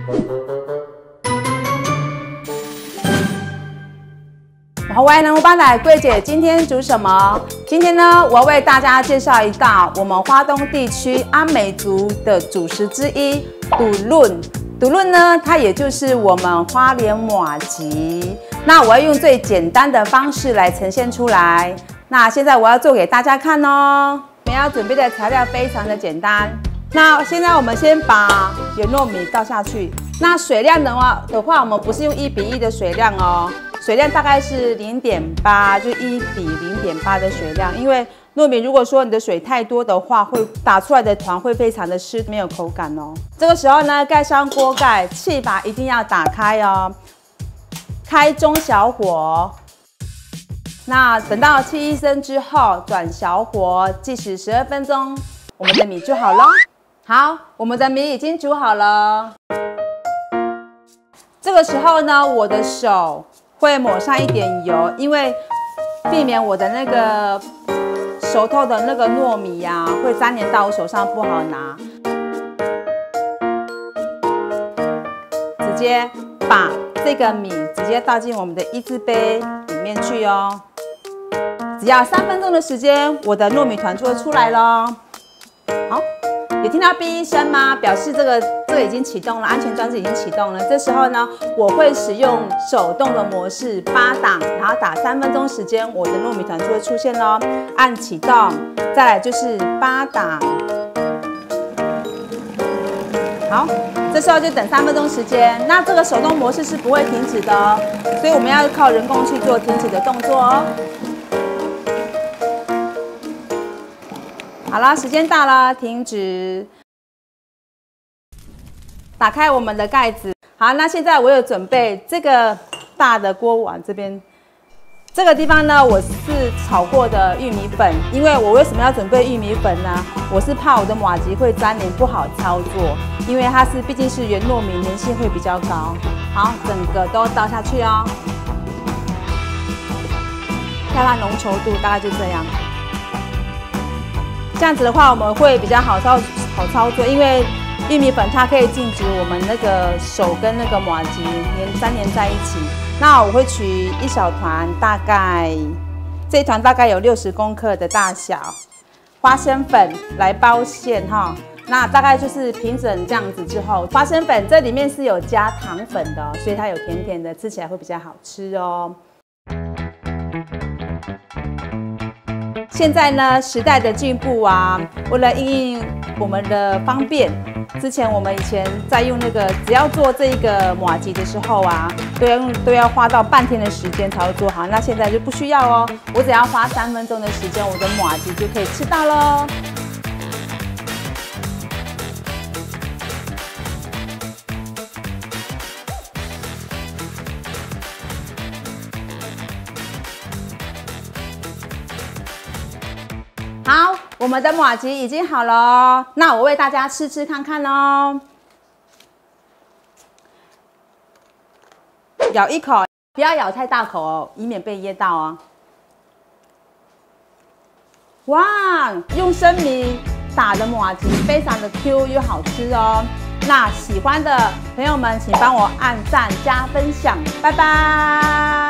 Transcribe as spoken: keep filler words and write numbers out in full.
好，我能帮奶桂姐今天煮什么？今天呢，我要为大家介绍一道我们花东地区阿美族的主食之一——肚润。肚润呢，它也就是我们花莲麻糬。那我要用最简单的方式来呈现出来。那现在我要做给大家看哦。我们要准备的材料非常的简单。那现在我们先把圆糯米倒下去。那水量的话的话，我们不是用一比一的水量哦。水量大概是零点八，就一比零点八的水量。因为糯米如果说你的水太多的话，会打出来的团会非常的湿，没有口感哦。这个时候呢，盖上锅盖，气阀一定要打开哦，开中小火。那等到气一声之后，转小火计时十二分钟，我们的米就好了。好，我们的米已经煮好了。这个时候呢，我的手会抹上一点油，因为避免我的那个熟透的那个糯米呀、啊，会粘连到我手上不好拿。直接把这个米直接倒进我们的一字杯里面去哦。只要三分钟的时间，我的糯米团就会出来咯。好，有听到哔一声吗？表示这个这个已经启动了，安全装置已经启动了。这时候呢，我会使用手动的模式八档，然后打三分钟时间，我的糯米团就会出现咯。按启动，再来就是八档。好，这时候就等三分钟时间。那这个手动模式是不会停止的哦，所以我们要靠人工去做停止的动作哦。好了，时间到了，停止。打开我们的盖子。好，那现在我有准备这个大的锅碗这边，这个地方呢，我是炒过的玉米粉。因为我为什么要准备玉米粉呢？我是怕我的麻糬会粘连，不好操作。因为它是毕竟是圆糯米，粘性会比较高。好，整个都倒下去哦。看它浓稠度，大概就这样。这样子的话，我们会比较好操好操作，因为玉米粉它可以禁止我们那个手跟那个麻糬粘粘连在一起。那我会取一小团，大概这一团大概有六十公克的大小，花生粉来包馅哈。那大概就是平整这样子之后，花生粉这里面是有加糖粉的、哦，所以它有甜甜的，吃起来会比较好吃哦。现在呢，时代的进步啊，为了因应我们的方便，之前我们以前在用那个，只要做这个麻糬的时候啊，都要用都要花到半天的时间才会做好。那现在就不需要哦，我只要花三分钟的时间，我的麻糬就可以吃到喽。好，我们的麻糬已经好了哦，那我为大家吃吃看看哦。咬一口，不要咬太大口哦，以免被噎到哦。哇，用生米打的麻糬非常的 Q 又好吃哦。那喜欢的朋友们，请帮我按赞加分享，拜拜。